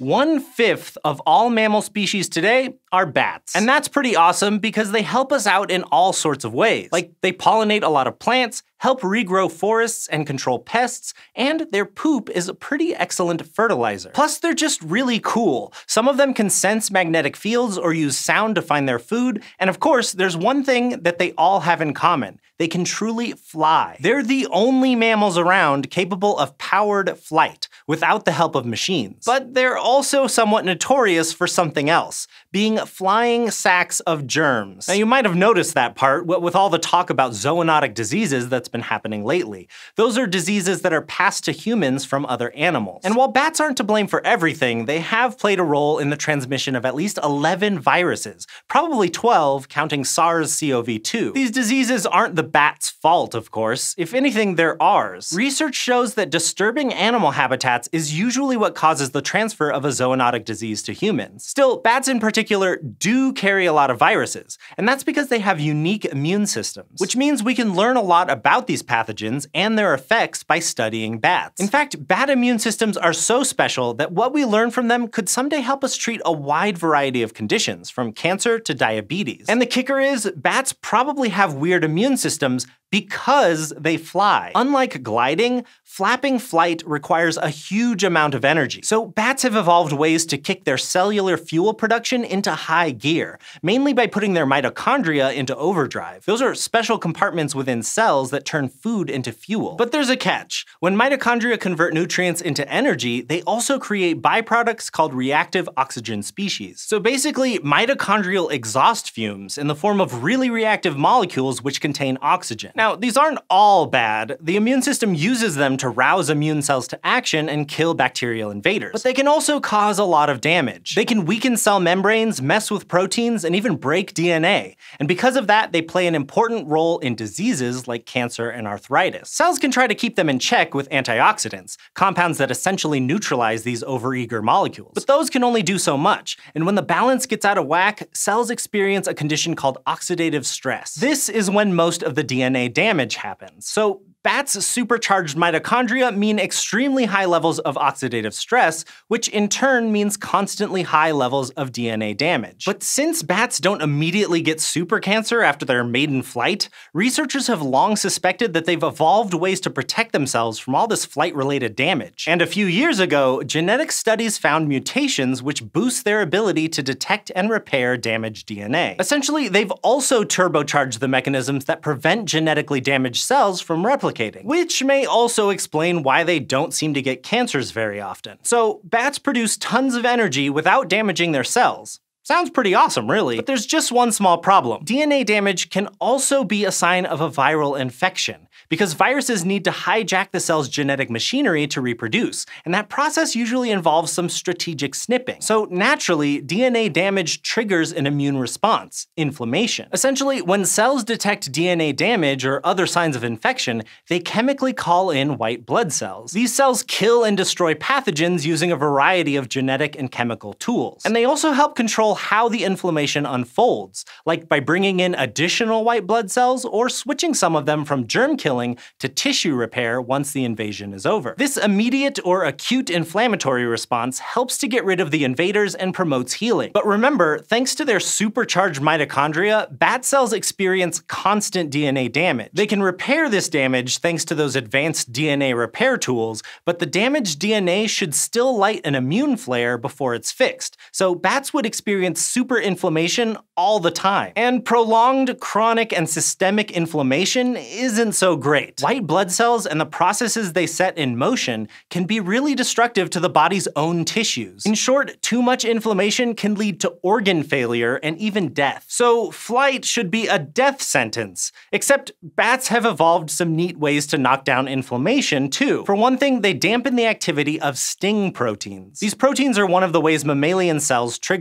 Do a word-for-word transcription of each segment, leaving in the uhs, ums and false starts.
One-fifth of all mammal species today are bats. And that's pretty awesome because they help us out in all sorts of ways. Like, they pollinate a lot of plants, help regrow forests and control pests, and their poop is a pretty excellent fertilizer. Plus, they're just really cool. Some of them can sense magnetic fields or use sound to find their food, and of course, there's one thing that they all have in common. They can truly fly. They're the only mammals around capable of powered flight, without the help of machines. But they're also somewhat notorious for something else, being flying sacks of germs. Now, you might have noticed that part with all the talk about zoonotic diseases that's been happening lately. Those are diseases that are passed to humans from other animals. And while bats aren't to blame for everything, they have played a role in the transmission of at least eleven viruses, probably twelve, counting SARS C O V two. These diseases aren't the bats' fault, of course. If anything, they're ours. Research shows that disturbing animal habitats is usually what causes the transfer of a zoonotic disease to humans. Still, bats in particular do carry a lot of viruses, and that's because they have unique immune systems, which means we can learn a lot about these pathogens and their effects by studying bats. In fact, bat immune systems are so special that what we learn from them could someday help us treat a wide variety of conditions, from cancer to diabetes. And the kicker is, bats probably have weird immune systems because they fly. Unlike gliding, flapping flight requires a huge amount of energy. So bats have evolved ways to kick their cellular fuel production into high gear, mainly by putting their mitochondria into overdrive. Those are special compartments within cells that turn food into fuel. But there's a catch. When mitochondria convert nutrients into energy, they also create byproducts called reactive oxygen species. So basically, mitochondrial exhaust fumes in the form of really reactive molecules which contain oxygen. Now, these aren't all bad. The immune system uses them to rouse immune cells to action and kill bacterial invaders. But they can also cause a lot of damage. They can weaken cell membranes, mess with proteins, and even break D N A. And because of that, they play an important role in diseases like cancer and arthritis. Cells can try to keep them in check with antioxidants, compounds that essentially neutralize these overeager molecules. But those can only do so much, and when the balance gets out of whack, cells experience a condition called oxidative stress. This is when most of the D N A damage happens. So bats' supercharged mitochondria mean extremely high levels of oxidative stress, which in turn means constantly high levels of D N A damage. But since bats don't immediately get super cancer after their maiden flight, researchers have long suspected that they've evolved ways to protect themselves from all this flight-related damage. And a few years ago, genetic studies found mutations which boost their ability to detect and repair damaged D N A. Essentially, they've also turbocharged the mechanisms that prevent genetically damaged cells from replicating, which may also explain why they don't seem to get cancers very often. So bats produce tons of energy without damaging their cells. Sounds pretty awesome, really. But there's just one small problem. D N A damage can also be a sign of a viral infection, because viruses need to hijack the cell's genetic machinery to reproduce, and that process usually involves some strategic snipping. So naturally, D N A damage triggers an immune response, inflammation. Essentially, when cells detect D N A damage or other signs of infection, they chemically call in white blood cells. These cells kill and destroy pathogens using a variety of genetic and chemical tools. And they also help control how the inflammation unfolds, like by bringing in additional white blood cells or switching some of them from germ killing to tissue repair once the invasion is over. This immediate or acute inflammatory response helps to get rid of the invaders and promotes healing. But remember, thanks to their supercharged mitochondria, bat cells experience constant D N A damage. They can repair this damage thanks to those advanced D N A repair tools, but the damaged D N A should still light an immune flare before it's fixed. So bats would experience super inflammation all the time. And prolonged, chronic, and systemic inflammation isn't so great. White blood cells and the processes they set in motion can be really destructive to the body's own tissues. In short, too much inflammation can lead to organ failure and even death. So flight should be a death sentence. Except bats have evolved some neat ways to knock down inflammation too. For one thing, they dampen the activity of sting proteins. These proteins are one of the ways mammalian cells trigger an inflammation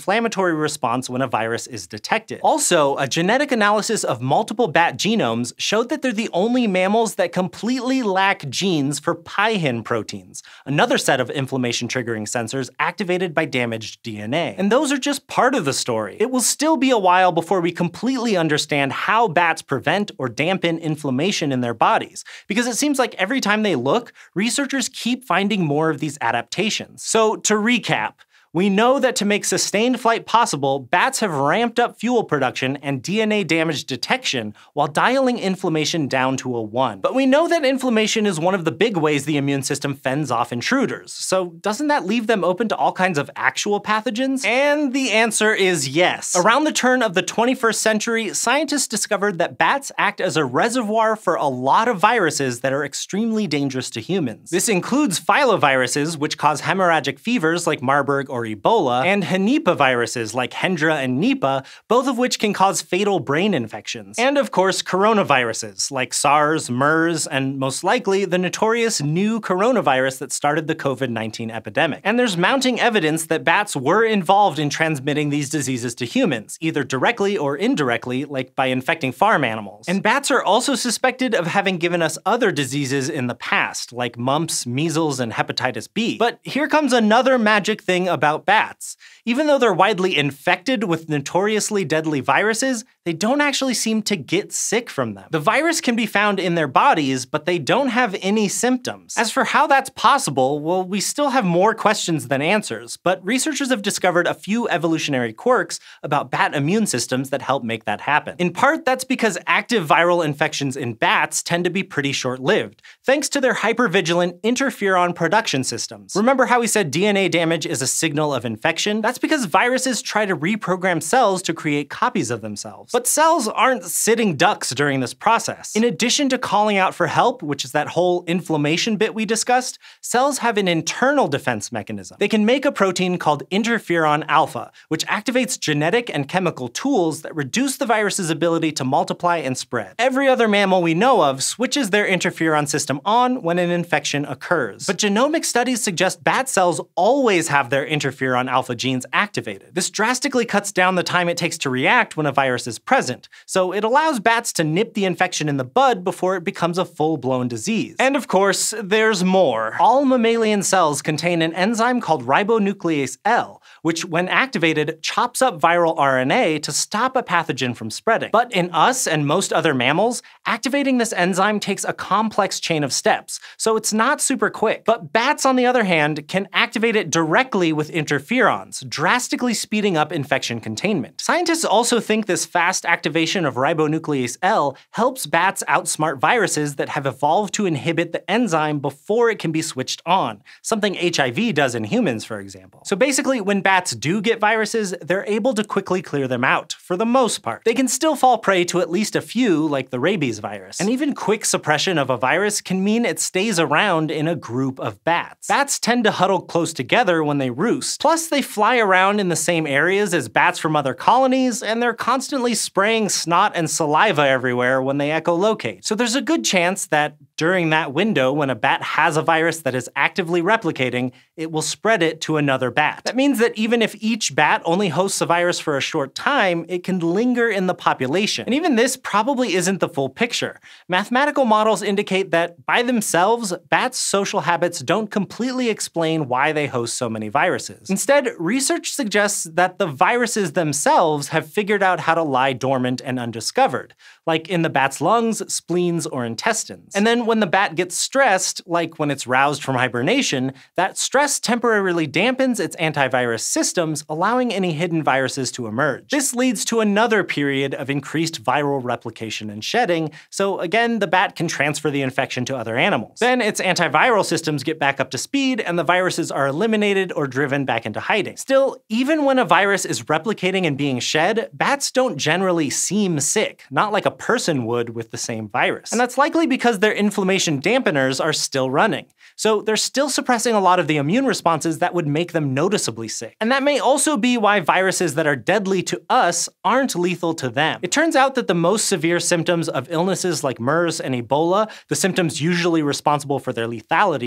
inflammatory response when a virus is detected. Also, a genetic analysis of multiple bat genomes showed that they're the only mammals that completely lack genes for pyhin proteins, another set of inflammation-triggering sensors activated by damaged D N A. And those are just part of the story. It will still be a while before we completely understand how bats prevent or dampen inflammation in their bodies, because it seems like every time they look, researchers keep finding more of these adaptations. So to recap, we know that to make sustained flight possible, bats have ramped up fuel production and D N A damage detection while dialing inflammation down to a one. But we know that inflammation is one of the big ways the immune system fends off intruders, so doesn't that leave them open to all kinds of actual pathogens? And the answer is yes. Around the turn of the twenty-first century, scientists discovered that bats act as a reservoir for a lot of viruses that are extremely dangerous to humans. This includes filoviruses, which cause hemorrhagic fevers like Marburg or Ebola, and Henipa viruses like Hendra and Nipah, both of which can cause fatal brain infections. And of course, coronaviruses like SARS, MERS, and most likely the notorious new coronavirus that started the COVID nineteen epidemic. And there's mounting evidence that bats were involved in transmitting these diseases to humans, either directly or indirectly, like by infecting farm animals. And bats are also suspected of having given us other diseases in the past, like mumps, measles, and hepatitis B. But here comes another magic thing about bats. Even though they're widely infected with notoriously deadly viruses, they don't actually seem to get sick from them. The virus can be found in their bodies, but they don't have any symptoms. As for how that's possible, well, we still have more questions than answers, but researchers have discovered a few evolutionary quirks about bat immune systems that help make that happen. In part, that's because active viral infections in bats tend to be pretty short-lived, thanks to their hypervigilant interferon production systems. Remember how we said D N A damage is a signal of infection? That's because viruses try to reprogram cells to create copies of themselves. But cells aren't sitting ducks during this process. In addition to calling out for help, which is that whole inflammation bit we discussed, cells have an internal defense mechanism. They can make a protein called interferon alpha, which activates genetic and chemical tools that reduce the virus's ability to multiply and spread. Every other mammal we know of switches their interferon system on when an infection occurs. But genomic studies suggest bat cells always have their interferon alpha genes activated. This drastically cuts down the time it takes to react when a virus is present, so it allows bats to nip the infection in the bud before it becomes a full-blown disease. And of course, there's more. All mammalian cells contain an enzyme called ribonuclease L, which when activated chops up viral R N A to stop a pathogen from spreading. But in us and most other mammals, activating this enzyme takes a complex chain of steps, so it's not super quick. But bats, on the other hand, can activate it directly with interferons, drastically speeding up infection containment. Scientists also think this fast activation of ribonuclease L helps bats outsmart viruses that have evolved to inhibit the enzyme before it can be switched on, something H I V does in humans, for example. So basically, when bats do get viruses, they're able to quickly clear them out, for the most part. They can still fall prey to at least a few, like the rabies virus. And even quick suppression of a virus can mean it stays around in a group of bats. Bats tend to huddle close together when they roost. Plus, they fly around in the same areas as bats from other colonies, and they're constantly spraying snot and saliva everywhere when they echolocate. So there's a good chance that during that window, when a bat has a virus that is actively replicating, it will spread it to another bat. That means that even if each bat only hosts a virus for a short time, it can linger in the population. And even this probably isn't the full picture. Mathematical models indicate that, by themselves, bats' social habits don't completely explain why they host so many viruses. Instead, research suggests that the viruses themselves have figured out how to lie dormant and undiscovered, like in the bat's lungs, spleens, or intestines. And then when the bat gets stressed, like when it's roused from hibernation, that stress temporarily dampens its antivirus systems, allowing any hidden viruses to emerge. This leads to another period of increased viral replication and shedding, so again, the bat can transfer the infection to other animals. Then its antiviral systems get back up to speed, and the viruses are eliminated or driven back into hiding. Still, even when a virus is replicating and being shed, bats don't generally seem sick, not like a person would with the same virus. And that's likely because their inflammation dampeners are still running. So they're still suppressing a lot of the immune responses that would make them noticeably sick. And that may also be why viruses that are deadly to us aren't lethal to them. It turns out that the most severe symptoms of illnesses like MERS and Ebola, the symptoms usually responsible for their lethality,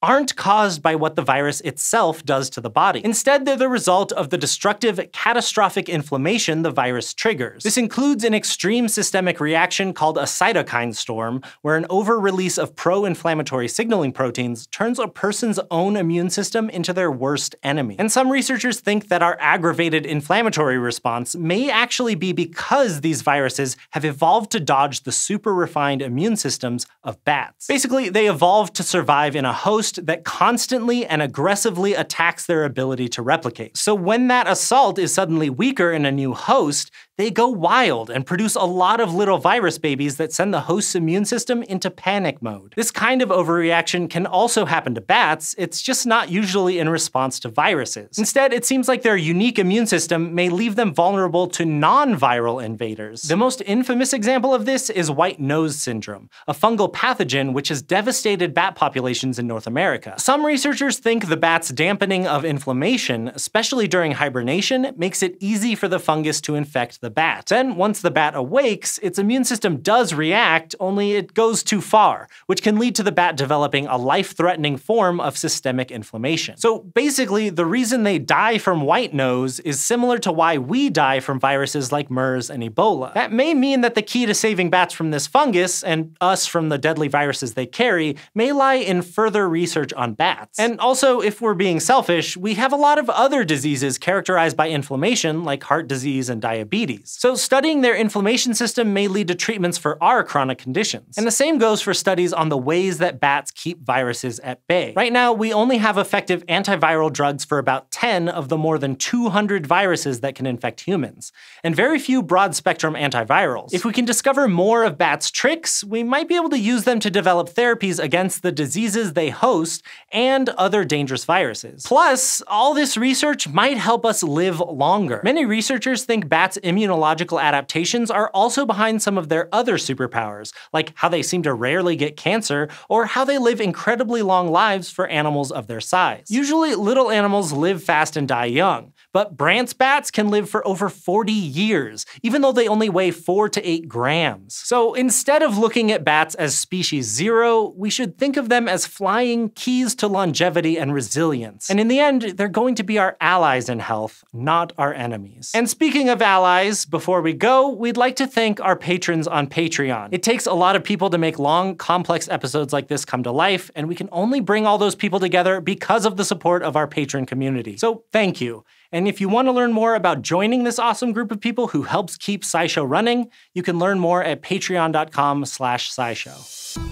aren't caused by what the virus itself does to the body. Instead, they're the result of the destructive, catastrophic inflammation the virus triggers. This includes an extreme systemic reaction called a cytokine storm, where an over-release of pro-inflammatory signaling proteins turns a person's own immune system into their worst enemy. And some researchers think that our aggravated inflammatory response may actually be because these viruses have evolved to dodge the super-refined immune systems of bats. Basically, they evolved to survive in a host that constantly and aggressively attacks their ability to replicate. So when that assault is suddenly weaker in a new host, they go wild and produce a lot of little virus babies that send the host's immune system into panic mode. This kind of overreaction can also happen to bats, it's just not usually in response to viruses. Instead, it seems like their unique immune system may leave them vulnerable to non-viral invaders. The most infamous example of this is white nose syndrome, a fungal pathogen which has devastated bat populations in North America. Some researchers think the bat's dampening of inflammation, especially during hibernation, makes it easy for the fungus to infect the bat. Then, once the bat awakes, its immune system does react, only it goes too far, which can lead to the bat developing a life-threatening form of systemic inflammation. So basically, the reason they die from white nose is similar to why we die from viruses like MERS and Ebola. That may mean that the key to saving bats from this fungus, and us from the deadly viruses they carry, may lie in further research on bats. And also, if we're being selfish, we have a lot of other diseases characterized by inflammation, like heart disease and diabetes. So studying their inflammation system may lead to treatments for our chronic conditions. And the same goes for studies on the ways that bats keep viruses at bay. Right now, we only have effective antiviral drugs for about ten of the more than two hundred viruses that can infect humans, and very few broad-spectrum antivirals. If we can discover more of bats' tricks, we might be able to use them to develop therapies against the diseases they host and other dangerous viruses. Plus, all this research might help us live longer. Many researchers think bats' immunological adaptations are also behind some of their other superpowers, like how they seem to rarely get cancer, or how they live incredibly long lives for animals of their size. Usually, little animals live fast and die young, but Brandt's bats can live for over forty years, even though they only weigh four to eight grams. So instead of looking at bats as species zero, we should think of them as flying keys to longevity and resilience. And in the end, they're going to be our allies in health, not our enemies. And speaking of allies, before we go, we'd like to thank our patrons on Patreon. It takes a lot of people to make long, complex episodes like this come to life, and we can only bring all those people together because of the support of our patron community. So thank you. And if you want to learn more about joining this awesome group of people who helps keep SciShow running, you can learn more at patreon dot com slash scishow.